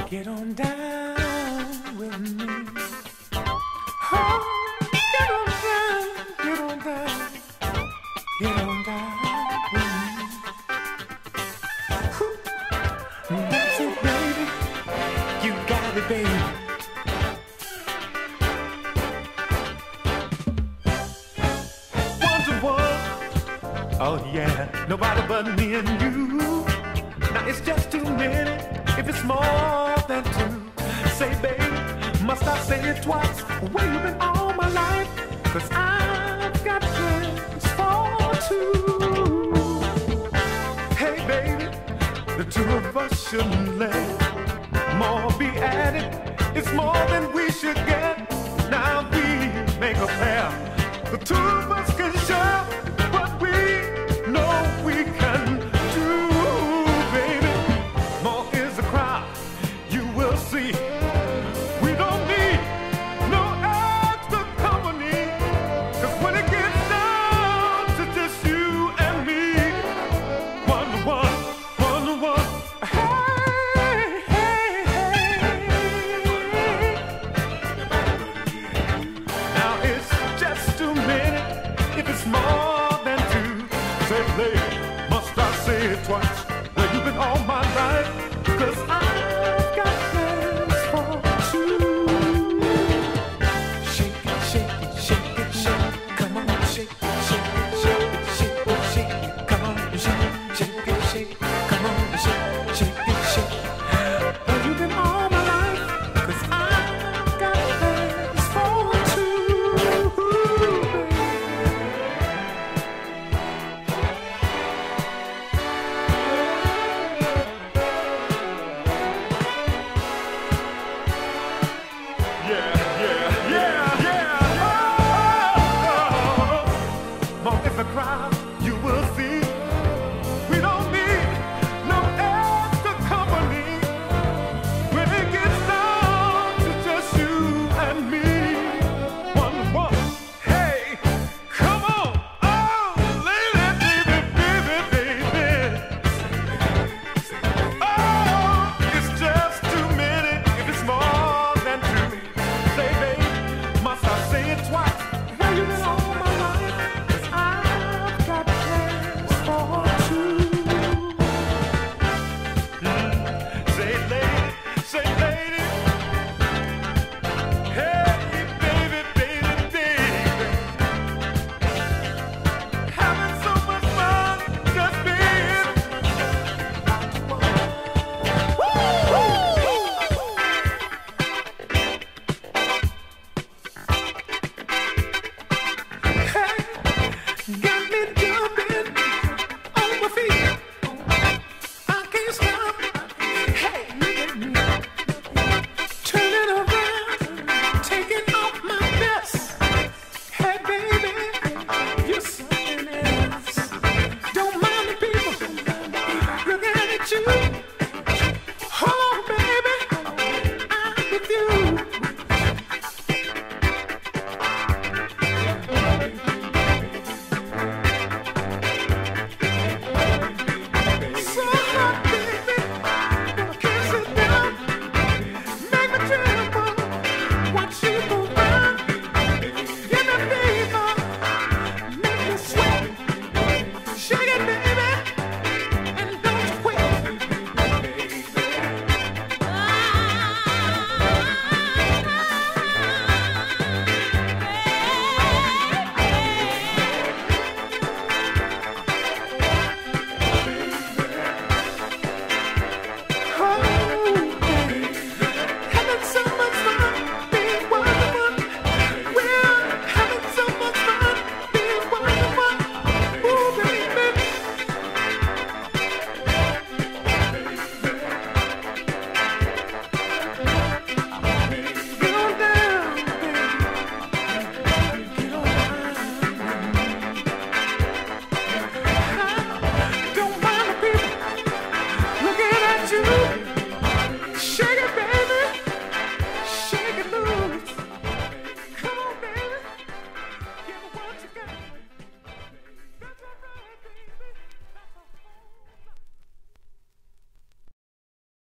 Get on down with me. Oh, get on down, get on down, get on down with me. That's it, baby. You got it, baby. One to one. Oh yeah, nobody but me and you. Now it's just too many. If it's more than two, say baby, must I say it twice? Where you been all my life? 'Cause I've got plans for two. Hey baby, the two of us shouldn't let more be added. It's more than we should get. Now we make a pair. The two of us can share what we know we can do. See, we don't need no extra company, 'cause when it gets down to just you and me, one to one, one to one, hey, hey, hey. Now it's just too many, if it's more than two, say lady, must I say it twice? Well, you've been all my life, 'cause I've got crowd.